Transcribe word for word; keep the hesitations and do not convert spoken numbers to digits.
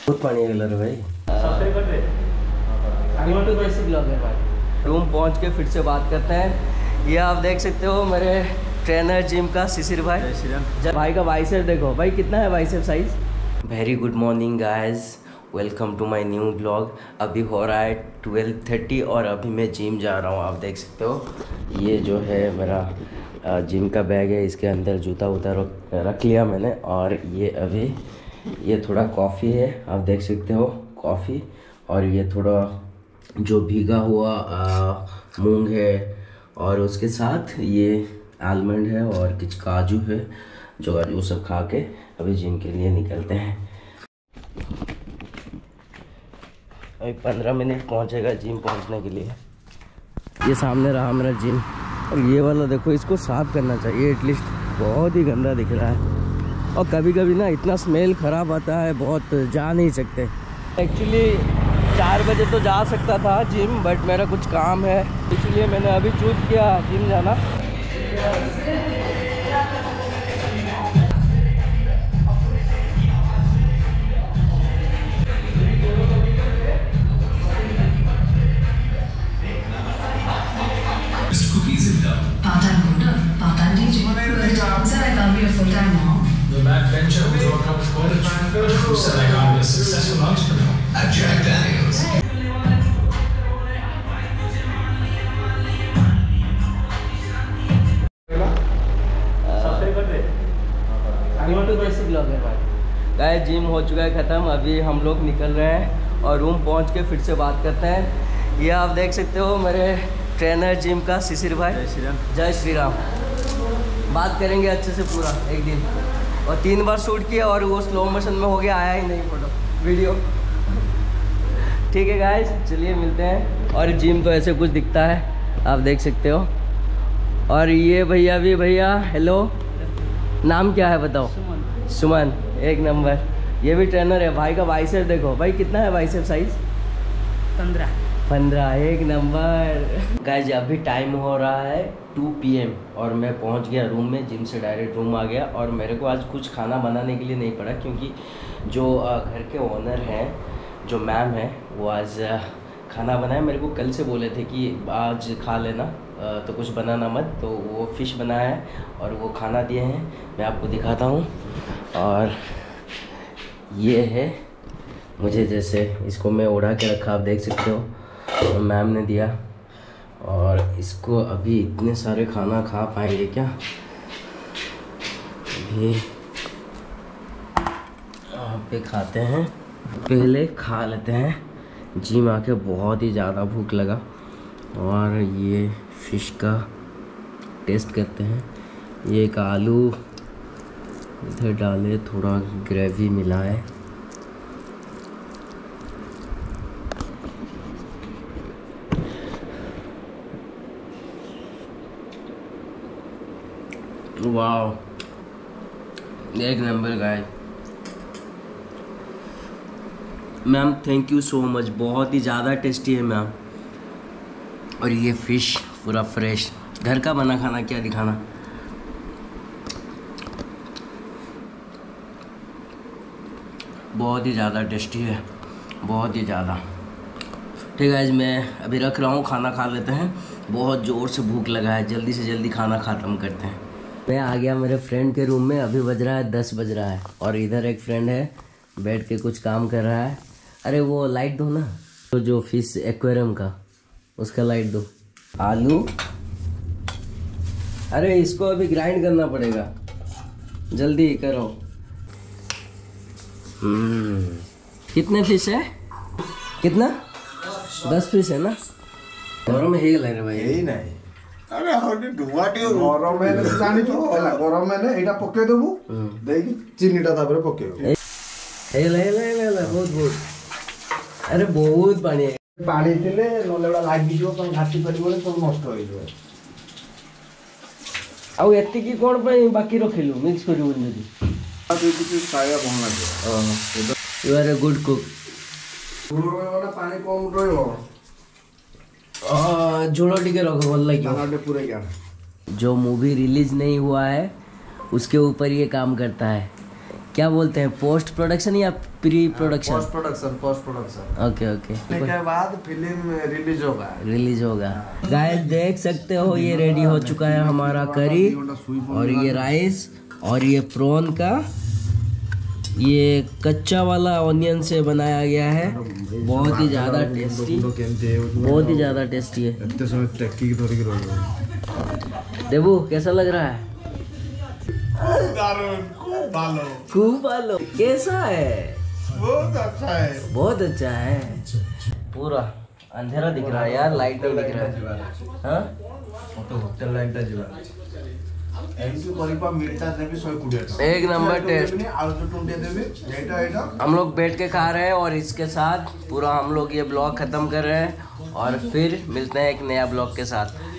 बहुत पानी कलर भाई। रूम पहुंच के फिर से बात करते हैं। ये आप देख सकते हो मेरे ट्रेनर जिम का शिशिर भाई। जब भाई का बाइसेप देखो भाई, कितना है bicep size. Very good morning guys, welcome to my new blog. अभी हो रहा है ट्वेल्व थर्टी और अभी मैं जिम जा रहा हूँ। आप देख सकते हो ये जो है मेरा जिम का बैग है, इसके अंदर जूता वूता रख रख लिया मैंने। और ये अभी ये थोड़ा कॉफ़ी है, आप देख सकते हो कॉफ़ी। और ये थोड़ा जो भीगा हुआ मूंग है, और उसके साथ ये आलमंड है और कुछ काजू है, जो काजू सब खा के अभी जिम के लिए निकलते हैं। अभी पंद्रह मिनट पहुंचेगा जिम पहुंचने के लिए। ये सामने रहा मेरा जिम। और ये वाला देखो, इसको साफ करना चाहिए एटलीस्ट, बहुत ही गंदा दिख रहा है। और कभी कभी ना इतना स्मेल ख़राब आता है, बहुत जा नहीं सकते। एक्चुअली चार बजे तो जा सकता था जिम, बट मेरा कुछ काम है, इसलिए मैंने अभी चूज किया जिम जाना। The backbencher who dropped out of college, who said I can't be a successful entrepreneur. At Jack Daniels. Guys gym हो चुका है ख़त्म, अभी हम लोग निकल रहे हैं और रूम पहुंच के फिर से बात करते हैं। ये आप देख सकते हो मेरे ट्रेनर जिम का शिशिर भाई। जय श्री राम। जय श्री राम। बात करेंगे अच्छे से पूरा एक दिन। और तीन बार शूट किया और वो स्लो मोशन में हो गया, आया ही नहीं फोटो वीडियो। ठीक है गाइस, चलिए मिलते हैं। और जिम तो ऐसे कुछ दिखता है, आप देख सकते हो। और ये भैया भी, भैया हेलो, नाम क्या है बताओ? सुमन। सुमन, एक नंबर। ये भी ट्रेनर है। भाई का बाइसेप देखो भाई, कितना है बाइसेप साइज? पंद्रह पंद्रह, एक नंबर। गाइस अभी टाइम हो रहा है टू पी एम और मैं पहुंच गया रूम में। जिम से डायरेक्ट रूम आ गया। और मेरे को आज कुछ खाना बनाने के लिए नहीं पड़ा, क्योंकि जो घर के ओनर हैं, जो मैम है, वो आज खाना बनाए। मेरे को कल से बोले थे कि आज खा लेना, तो कुछ बनाना मत, तो वो फ़िश बनाया है और वो खाना दिए हैं। मैं आपको दिखाता हूँ। और ये है मुझे, जैसे इसको मैं उड़ा के रखा, आप देख सकते हो, तो मैम ने दिया। और इसको अभी इतने सारे खाना खा पाएंगे क्या? अभी आप पे खाते हैं, पहले खा लेते हैं। जिम आके बहुत ही ज़्यादा भूख लगा। और ये फ़िश का टेस्ट करते हैं। ये एक आलू इधर डाले, थोड़ा ग्रेवी मिलाए। वाह, एक नंबर guys. Ma'am thank you so much, बहुत ही ज़्यादा टेस्टी है मैम। और ये फ़िश पूरा फ्रेश, घर का बना खाना, क्या दिखाना। बहुत ही ज़्यादा टेस्टी है, बहुत ही ज़्यादा। ठीक है, मैं अभी रख रहा हूँ, खाना खा लेते हैं। बहुत ज़ोर से भूख लगा है, जल्दी से जल्दी खाना ख़त्म करते हैं। मैं आ गया मेरे फ्रेंड के रूम में। अभी बज रहा है दस बज रहा है और इधर एक फ्रेंड है, बैठ के कुछ काम कर रहा है। अरे वो लाइट दो ना, तो जो फिश एक्वेरियम का, उसका लाइट दो। आलू, अरे इसको अभी ग्राइंड करना पड़ेगा, जल्दी करो। हम्म, कितने फिश है? कितना? दस फिश है ना? गरम है रे भाई, यही नहीं। अरे हरडी धुआटी गरम है ने जानि तो होला, गरम है ने एटा पके देबू, देई चीनीटा तापर पकेबो। हे ले ले ले ले बहुत बहुत। अरे बहुत पानी है। पानी दिले नलेबा लागि जो पण घाटी परिबोले सब नष्ट होई जो। आउ एत्ती की कोन पई बाकी रखिलु मिक्स करिवो नदी। आ दे कुछ खाया बन लागे। हां, you are a good cook. झोल वाला पानी कम रहयो। आ झोलो टिके रखो बोल लगी। खाना पूरे क्या? जो मूवी रिलीज नहीं हुआ है उसके ऊपर ये काम करता है। क्या बोलते हैं, पोस्ट प्रोडक्शन या pre production? Post production, post production okay okay. के बाद फिल्म रिलीज होगा। रिलीज होगा। गाइस देख सकते हो ये रेडी हो चुका है हमारा करी, और ये राइस, और ये प्रॉन का ये कच्चा वाला ऑनियन से बनाया गया है। बहुत ही ज़्यादा टेस्टी, बहुत ही ज़्यादा टेस्टी है। देबू कैसा लग रहा है? खूब बालो। कैसा है? बहुत अच्छा है, बहुत अच्छा है। पूरा अंधेरा दिख रहा है यार, लाइट नहीं दिख रहा है। हाँ होटल लाइट जीवा एमटी परिपा मिलता देबी सौ कुड़िया एक नंबर टेस्ट। आलू तो टुंडे देबी एटा एटा हम लोग बैठ के खा रहे हैं, और इसके साथ पूरा हम लोग ये ब्लॉग खत्म कर रहे हैं, और फिर मिलते हैं एक नया ब्लॉग के साथ।